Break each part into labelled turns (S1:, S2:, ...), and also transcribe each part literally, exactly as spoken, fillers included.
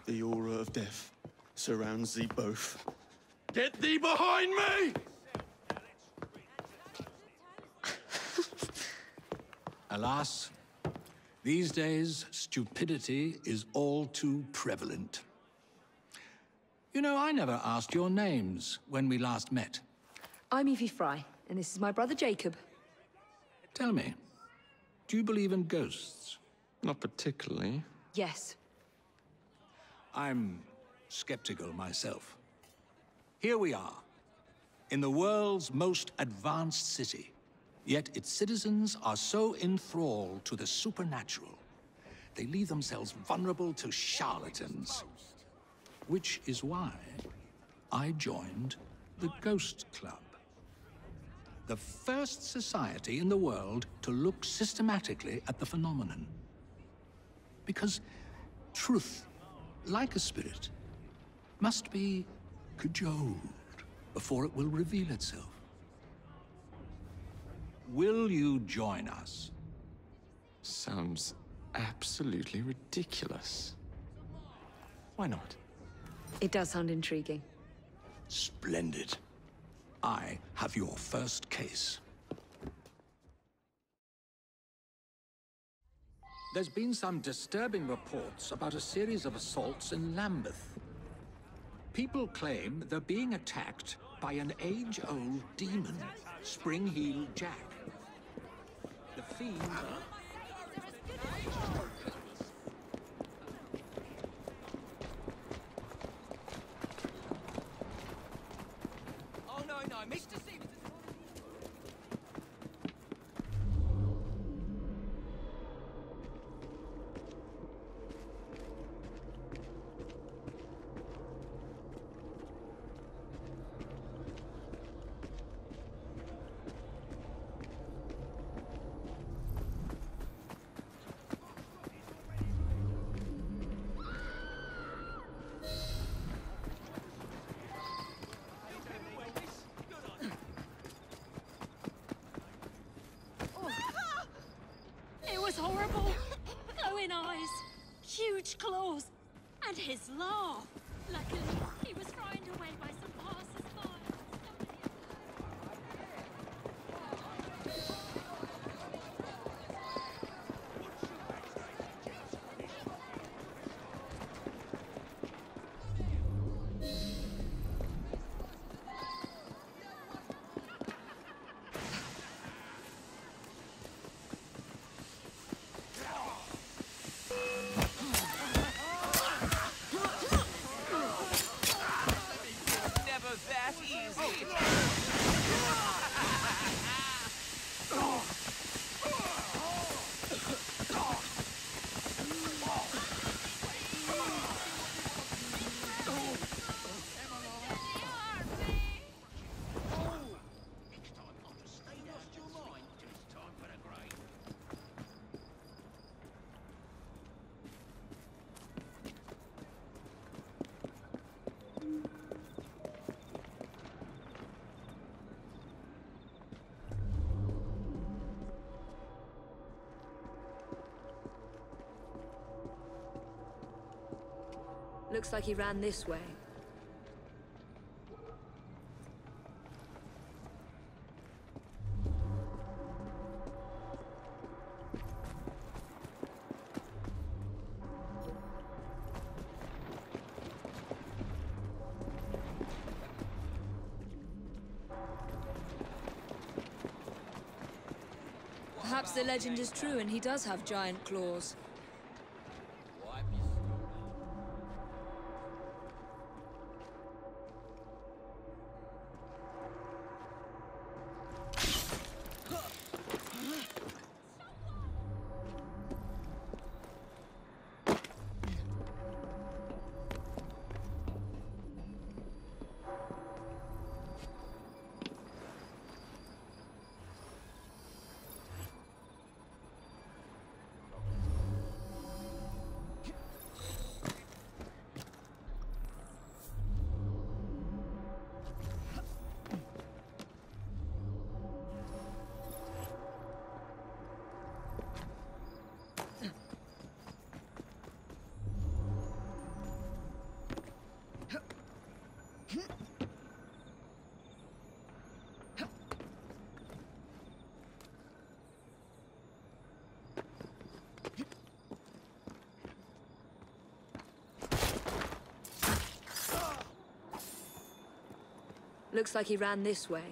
S1: The aura of death surrounds thee both. Get thee behind me!
S2: Alas, these days, stupidity is all too prevalent. You know, I never asked your names when we last met.
S3: I'm Evie Fry, and this is my brother Jacob.
S2: Tell me, do you believe in ghosts?
S1: Not particularly.
S3: Yes.
S2: I'm skeptical myself. Here we are, in the world's most advanced city. Yet its citizens are so enthralled to the supernatural, they leave themselves vulnerable to charlatans. Which is why I joined the Ghost Club. The first society in the world to look systematically at the phenomenon. Because truth, like a spirit, must be cajoled before it will reveal itself. Will you join us?
S1: Sounds absolutely ridiculous. Why not?
S3: It does sound intriguing.
S2: Splendid. I have your first case. There's been some disturbing reports about a series of assaults in Lambeth. People claim they're being attacked by an age-old demon, Spring-Heel Jack. The fiend...
S4: Oh, no, no, Mister Stevens is...
S5: Horrible. Glowing eyes, huge claws, and his laugh. Luckily, he was frightened away by some passers-by.
S3: Looks like he ran this way. Perhaps the legend is true and he does have giant claws. Looks like he ran this way.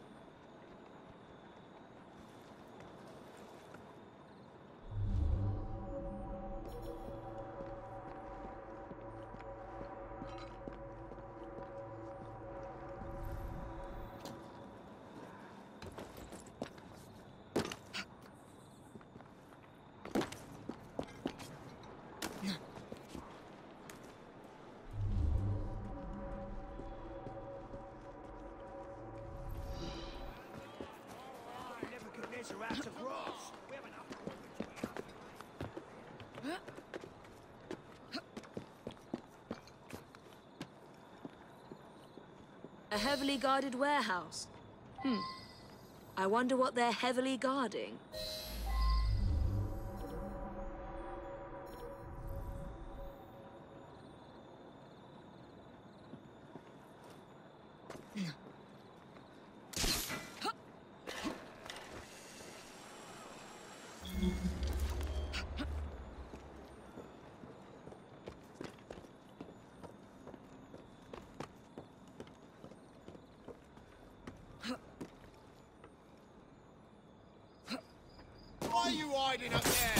S3: A heavily guarded warehouse. Hmm. I wonder what they're heavily guarding.
S6: Why are you hiding up there?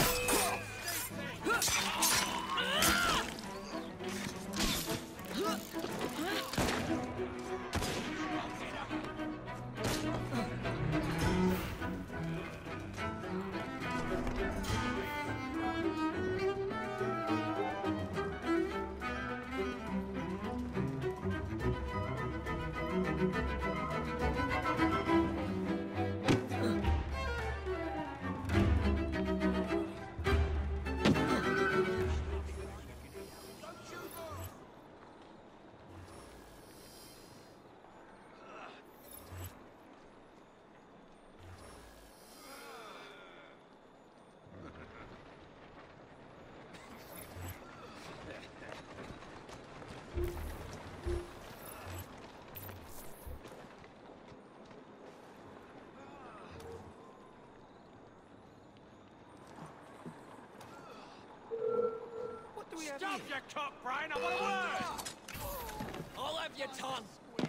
S4: Stop your cock, Brian! I want a word! I'll have your tongue!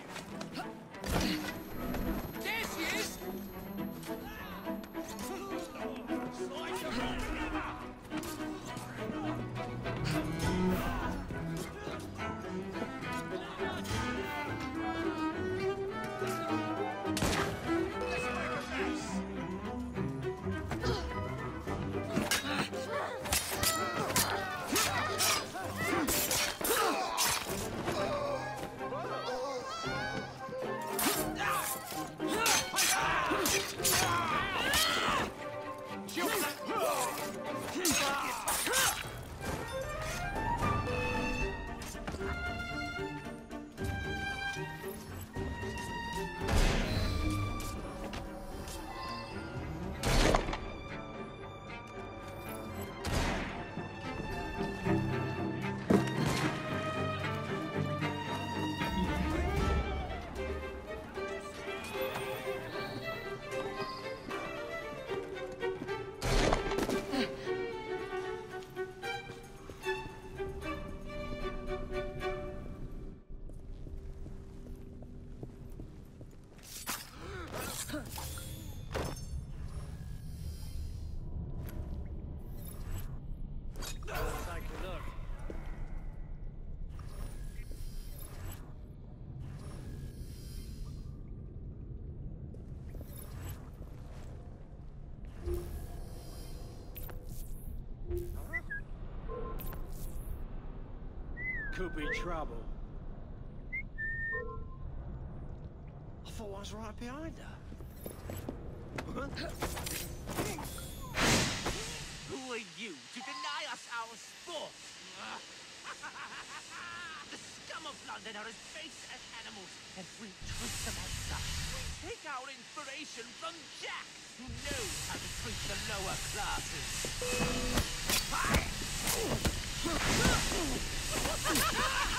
S4: There she is! Slice her right together!
S1: Could be trouble. I thought I was right behind her.
S4: Who are you to deny us our sport? The scum of London are as base as animals, and we treat them as such. We take our inspiration from Jack, who knows how to treat the lower classes.